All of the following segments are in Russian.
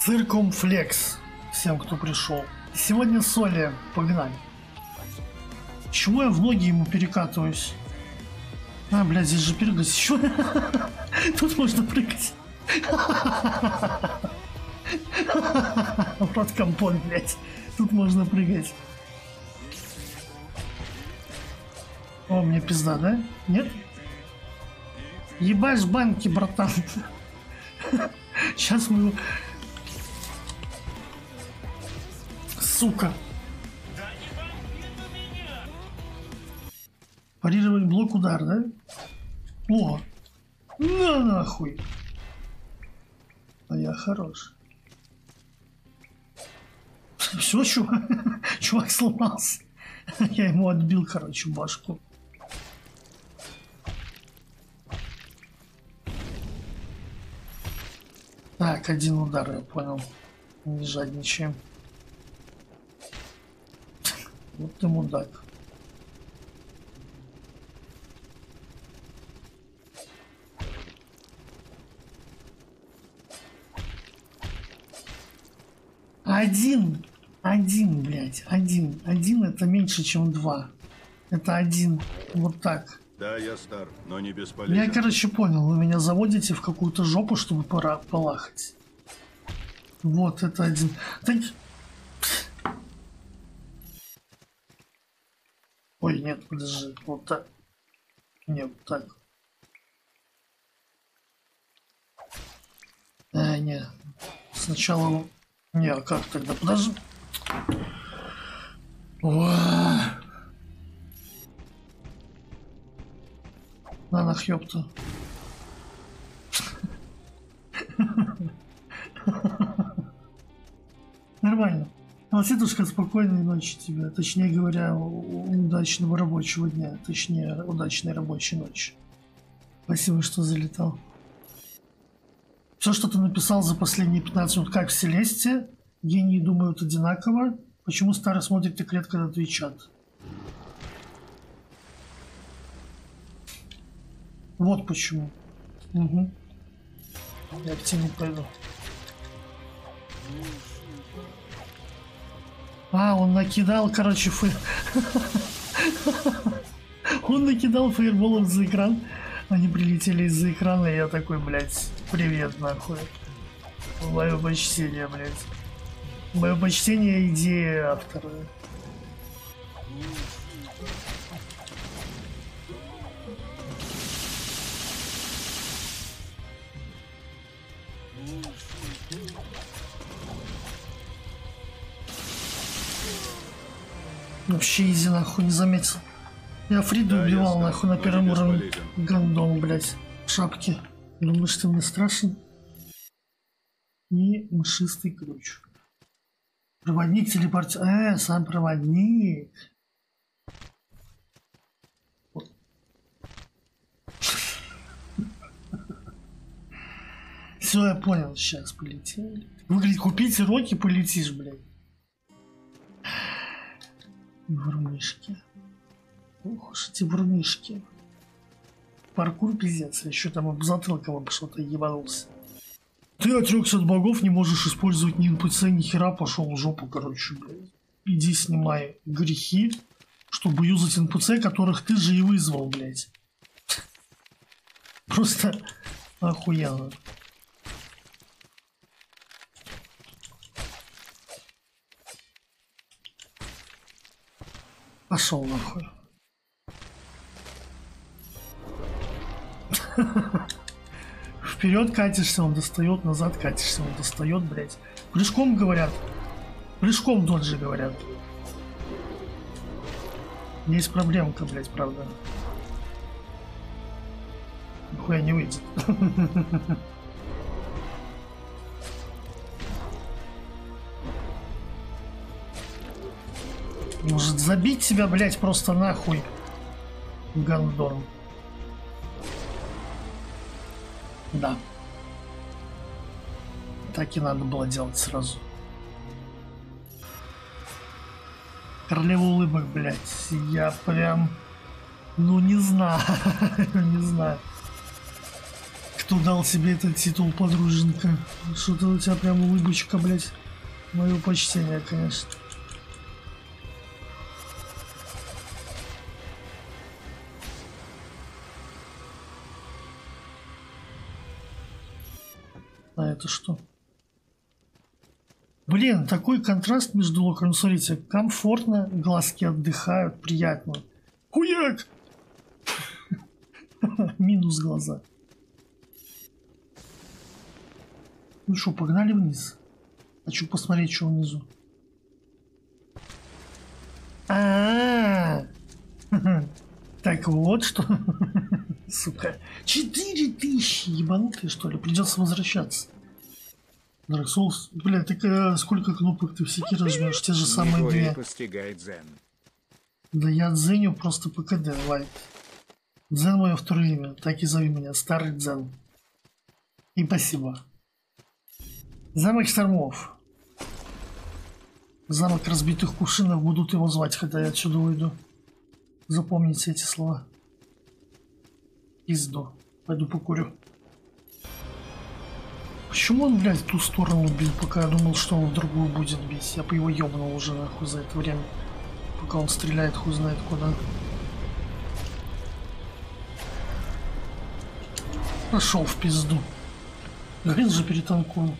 Циркумфлекс всем, кто пришел. Сегодня с Оли, погнали. Чему я в ноги ему перекатываюсь? А, блядь, здесь же прыгать еще. Тут можно прыгать. Вот компон, блядь. Тут можно прыгать. О, мне пизда, да? Нет? Ебашь банки, братан. Сейчас мы... Сука. Парировать блок удар, да? О! На нахуй! А я хорош. Все, чувак, чувак сломался. Я ему отбил, короче, башку. Так, один удар, я понял. Не жадничаем. Вот ты мудак. Один, блядь, один это меньше, чем 2. Это 1, вот так. Да, я стар, но не бесполезен. Я, короче, понял, вы меня заводите в какую-то жопу, чтобы пора полахать. Вот, это 1. Так... Ой, нет, подожди, вот так. Нет, вот так. Не. Сначала... Не, а как тогда? Подожди. На нах, ёпта. Нормально. Алсетушка, спокойной ночи тебе. Точнее говоря, удачного рабочего дня. Точнее, удачной рабочей ночи. Спасибо, что залетал. Все, что ты написал за последние 15 минут, как в Селесте. Гении думают одинаково. Почему старый смотрит так редко на твой чат? Вот почему. Угу. Я к тебе пойду. А, он накидал, короче, Он накидал фаерболов за экран. Они прилетели из-за экрана, и я такой, блядь, привет, нахуй. Мое почтение, блядь. Мое почтение идеи автора. Вообще изи, нахуй, не заметил. Я Фриду убивал, нахуй, на первом уровне. Гандон, блядь, в шапке. Думаешь, ты мне страшен? И мшистый ключ. Проводник телепорт... сам проводник. Все, я понял, сейчас полетели. Вы, говорите, купите роки, полетишь, блядь. Врунишки. Ох уж эти врунишки. Паркур пиздец, еще там об затылком об что-то ебанулся. Ты отрекся от богов, не можешь использовать ни НПЦ, ни хера, пошел в жопу, короче, блядь. Иди снимай грехи, чтобы юзать НПЦ, которых ты же и вызвал, блядь. Просто охуенно. Пошел нахуй. Вперед катишься, он достает, назад катишься, он достает, блядь. Прыжком говорят. Прыжком доджи говорят. Есть проблемка, блядь, правда. Нихуя не выйдет. Может забить тебя, блядь, просто нахуй. Гандон. Да. Так и надо было делать сразу. Королева улыбок, блядь. Я прям... Ну, не знаю. Не знаю. Кто дал себе этот титул, подруженька? Что-то у тебя прям улыбочка, блядь. Мое почтение, конечно. А это что? Блин, такой контраст между локами. Смотрите, комфортно, глазки отдыхают, приятно. Хуяк! Минус глаза. Ну что, погнали вниз. Хочу посмотреть, что внизу. Так вот что. Сука. 4000, ебанутые, что ли? Придется возвращаться. Dark Souls. Бля, так сколько кнопок ты в Секиро жмешь? Те же самые две. Да я дзеню просто по КД, лайк. Дзен мое второе имя. Так и зови меня. Старый дзен. И спасибо. Замок штормов. Замок разбитых кувшинов. Будут его звать, когда я отсюда уйду. Запомните эти слова. Пизду. Пойду покурю. Почему он, блядь, в ту сторону бил, пока я думал, что он в другую будет бить? Я по его ёбнул уже нахуй за это время. Пока он стреляет, хуй знает куда. Пошел в пизду. Говорил же, перетанкую.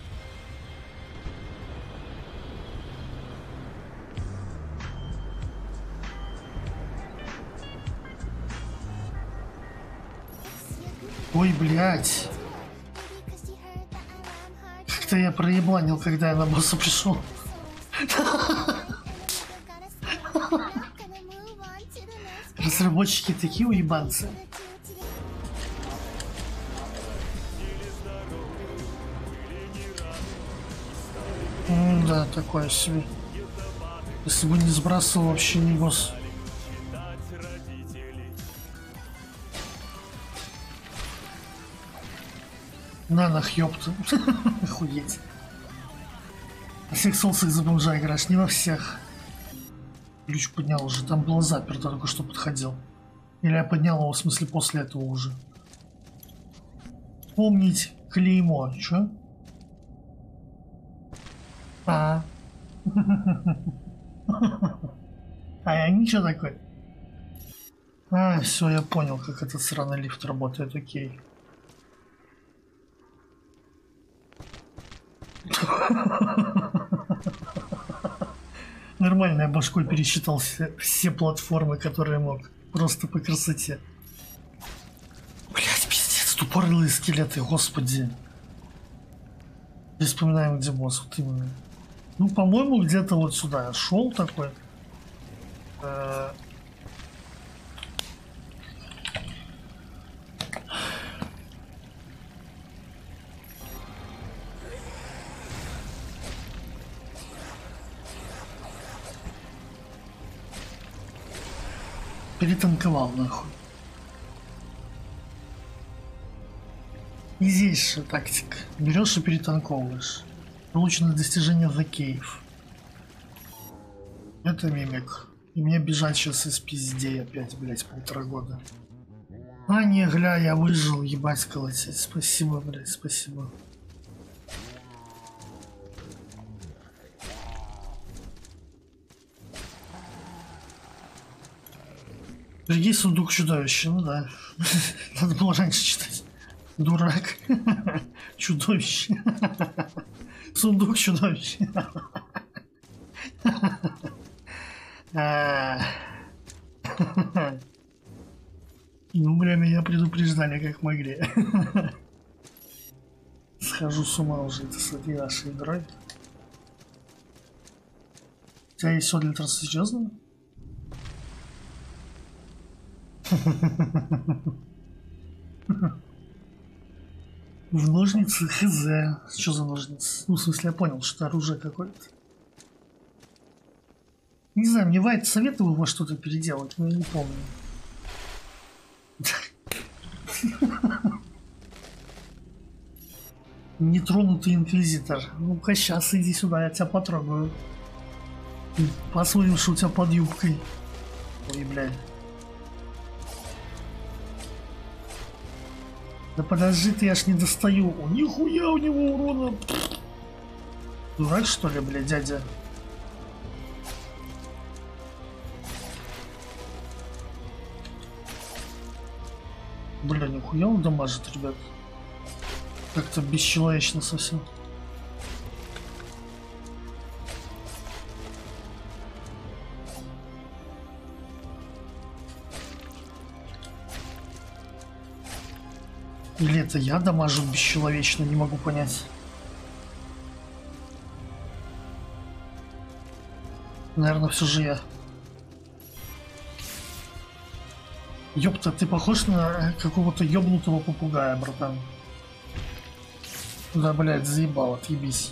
Ой, блядь. Как-то я проебланил, когда я на босса пришел. Разработчики такие уебанцы. Да, такое себе. Если бы не сбрасывал, вообще не босс. На нах, ёпта. Охуеть. На всех соусах за бомжа играешь, не во всех. Ключ поднял уже, там было заперто, только что подходил. Или я поднял его, в смысле, после этого уже. Помнить клеймо, чё? А я ничего такой. Все, я понял, как этот сраный лифт работает, окей. Нормально, я башкой пересчитал все платформы, которые мог. Просто по красоте. Блять, пиздец, тупорылые скелеты, господи. Не вспоминаем, где босс, вот именно. Ну, по-моему, где-то вот сюда я шел такой. Перетанковал нахуй. Изейшая тактика. Берешь и перетанковываешь. Получено достижение The Cave. Это мимик. И мне бежать сейчас из пиздей опять, блять, 1,5 года. Не, гля, я выжил, ебать колотить. Спасибо, блять, спасибо. Береги сундук чудовища, ну да. Надо было раньше читать. Дурак. Чудовище. Сундук чудовища. Ну, бля, меня предупреждали, как могли. Схожу с ума уже это с этой вашей игрой. У тебя есть все для трассы, серьезно? В ножницы хз. Что за ножницы? Ну, в смысле, я понял, что оружие какое-то. Не знаю, мне Вайт советовал во что-то переделать, но я не помню. Нетронутый инквизитор. Ну-ка, сейчас иди сюда, я тебя потрогаю. Посмотрим, что у тебя под юбкой. Ой, блядь. Да подожди ты, я ж не достаю. О, нихуя у него урона. Дурак что ли, блядь, дядя? Бля, нихуя он дамажит, ребят. Как-то бесчеловечно совсем. Или это я дамажу бесчеловечно, не могу понять. Наверное, все же я. Ёпта, ты похож на какого-то ёбнутого попугая, братан. Да, блядь, заебал, отъебись.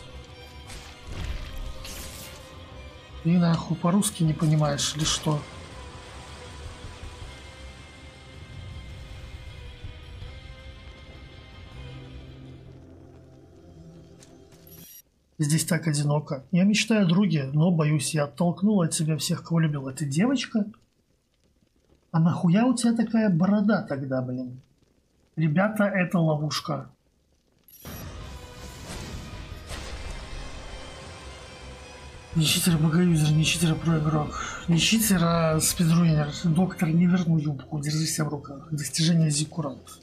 Ты нахуй по-русски не понимаешь или что? Здесь так одиноко. Я мечтаю о друге, но, боюсь, я оттолкнул от тебя всех, кого любил. Это девочка? А нахуя у тебя такая борода тогда, блин? Ребята, это ловушка. Не читер, богоюзер, не читер, проигрок. Не читер, а спидрунер. Доктор, не верну юбку, держи себя в руках. Достижение Зиккурант.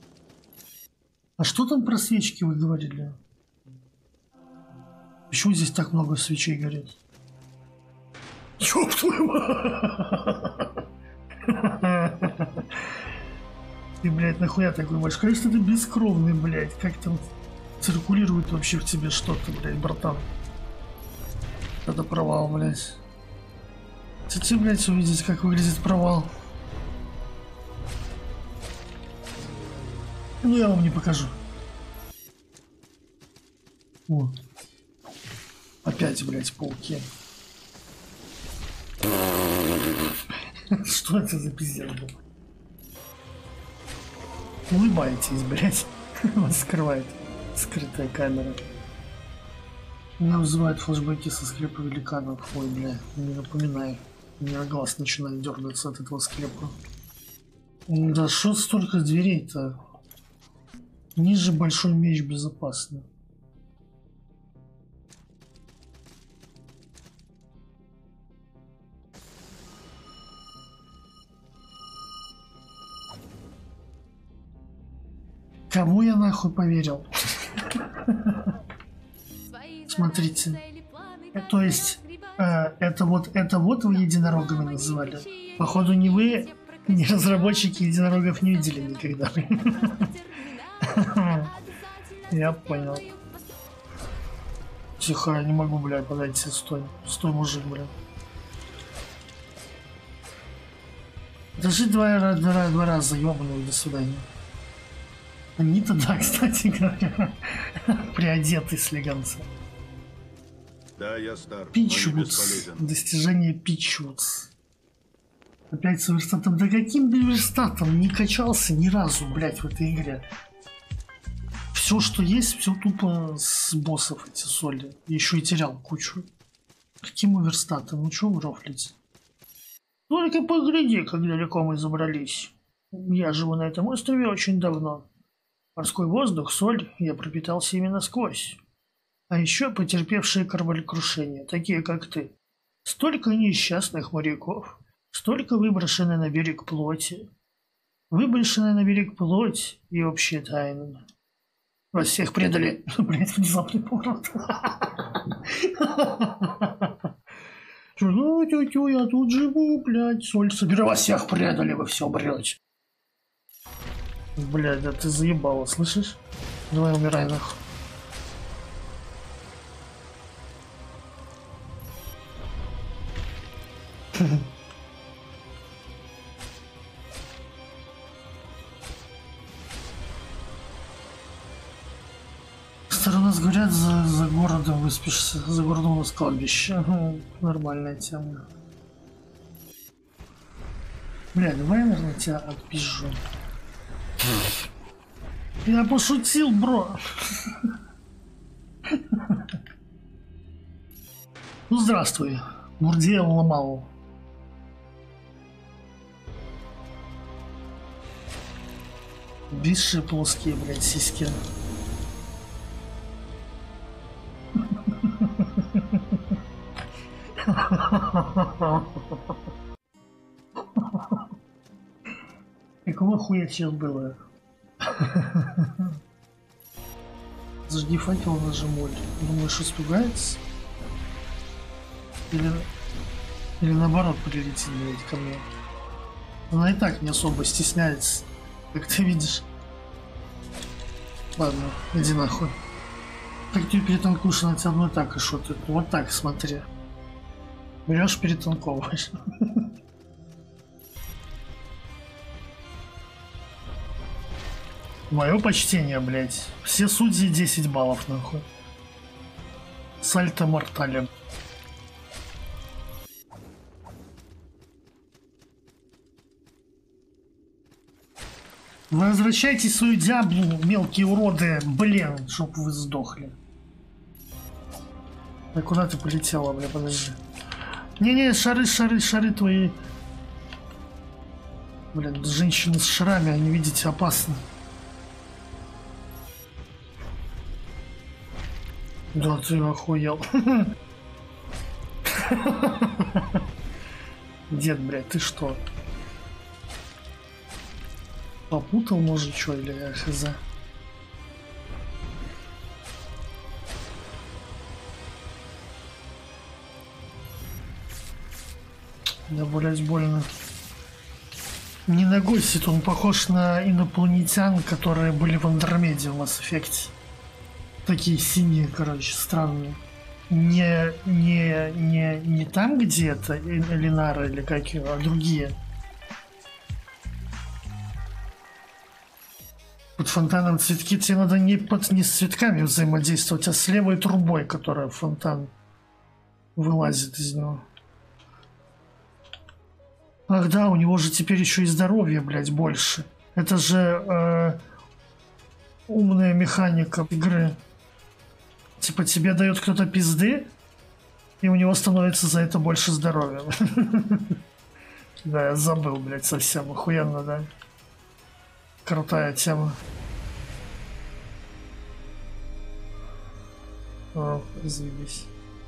А что там про свечки вы говорили? Почему здесь так много свечей горит? Ёб твою мать! Ты, блядь, нахуя такой можешь? Конечно, ты бескровный, блядь. Как там циркулирует вообще в тебе что-то, блядь, братан? Это провал, блядь. Хотите, блядь, увидеть, как выглядит провал? Ну, я вам не покажу. Вот. Опять, блядь, пауки. Что это за пиздец был? Улыбаетесь, блядь. Вас скрывает скрытая камера. Меня вызывают флешбеки со склепа великанов. Ой, бля, не напоминай. У меня глаз начинает дергаться от этого склепа. Да что столько дверей-то? Ниже большой меч безопасно. Кому я нахуй поверил? Смотрите. То есть, это вот вы единорогами называли. Походу, не вы, не разработчики единорогов не видели никогда. Я понял. Тихо, я не могу, блядь, подойти. Стой. Стой, мужик, блядь. Даже два раза, ёбаный, до свидания. Они-то, да, кстати говоря, приодеты слегонцы. Да, я стар, Пичвудс. Достижение Пичвудс. Опять с верстатом. Да каким верстатом? Не качался ни разу, блядь, в этой игре. Все, что есть, все тупо с боссов эти соли. Еще и терял кучу. Каким верстатом? Ну чё вы рофлите? Только погляди, как далеко мы забрались. Я живу на этом острове очень давно. Морской воздух, соль, я пропитался ими насквозь. А еще потерпевшие кораблекрушение, такие как ты. Столько несчастных моряков, столько выброшенной на берег плоти. Выброшенная на берег плоть и общие тайны. Вас всех предали. Блять, внезапный поворот. Ну, тетю, я тут живу, блядь, соль собираю. Вас всех предали, вы все брете. Блядь, да ты заебала, слышишь? Давай умирай нахуй. Старый, у нас говорят, за городом выспишься. За городом у нас кладбище. Нормальная тема. Бля, давай я, наверное, тебя отпизжу. Я пошутил, бро. Ну, здравствуй. Мурдеев ломал. Бисшие плоские, блядь, сиськи. Какого хуя сейчас было? Зажги факел, нажимоль. Думаешь, испугается? Или наоборот прилетит, блядь, ко мне? Она и так не особо стесняется, как ты видишь. Ладно, иди нахуй. Как ты перетанкуешь, она тебя одной так и шутит. Вот так, смотри. Берешь, перетанковываешь. Мое почтение, блядь. Все судьи 10 баллов, нахуй. Сальто мортале. Возвращайте свою дяблу, мелкие уроды, блин, чтоб вы сдохли. Да куда ты полетела, бля, подожди. Не-не, шары твои. Блин, женщины с шарами, они, видите, опасны. Да ты охуел. Дед, блядь, ты что? Попутал, может, что, или я хз? Да, блядь, больно. Не ногой сидит, он похож на инопланетян, которые были в Андромеде в Mass Effect. Такие синие, короче, странные. Не там, где это Элинара или как ее, а другие. Под фонтаном цветки тебе надо не с цветками взаимодействовать, а с левой трубой, которая в фонтан вылазит из него. Ах да, у него же теперь еще и здоровье, блядь, больше. Это же умная механика игры. Типа тебе дает кто-то пизды, и у него становится за это больше здоровья. Да, я забыл, блядь, совсем. Охуенно, да? Крутая тема. О, заебись.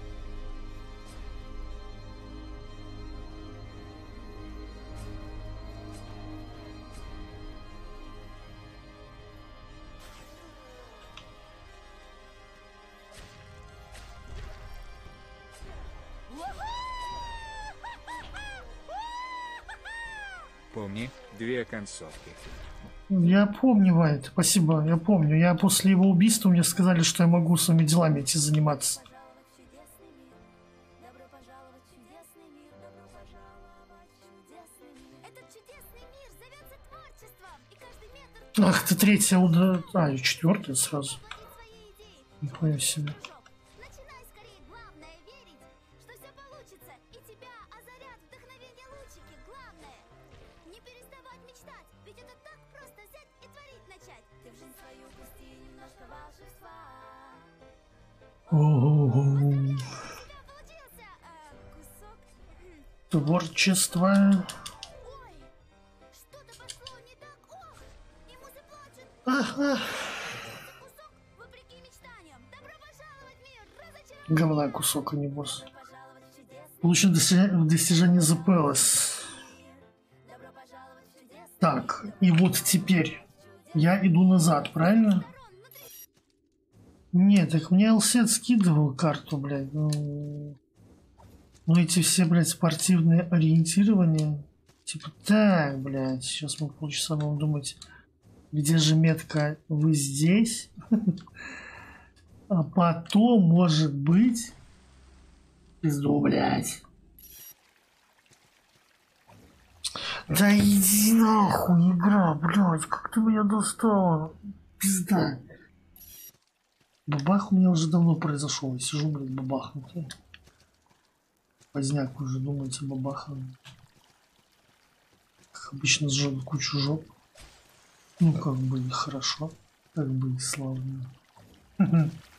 Помни, 2 концовки. Я помню, Вайт, спасибо, я помню. Я после его убийства мне сказали, что я могу своими делами идти заниматься. Ах, ты третья удар... А, и четвертая сразу. Нихуя себе. Ого. Творчество. Говна кусок, а не босс. Получено достижение The Palace. Так, и вот теперь я иду назад, правильно? Нет, так мне Алсет скидывал карту, блядь. Ну эти все, блядь, спортивные ориентирования. Типа, так, блядь, сейчас мы полчаса будем думать, где же метка, вы здесь? А потом, может быть... Пизду, блядь. Да иди нахуй, игра, блядь, как ты меня достала? Пизда. Бабах у меня уже давно произошел. Я сижу, блядь, бабахнутый. Поздняк уже, думаете, бабахом. Как обычно, сжег кучу жоп. Ну, как бы и хорошо. Как бы и славно.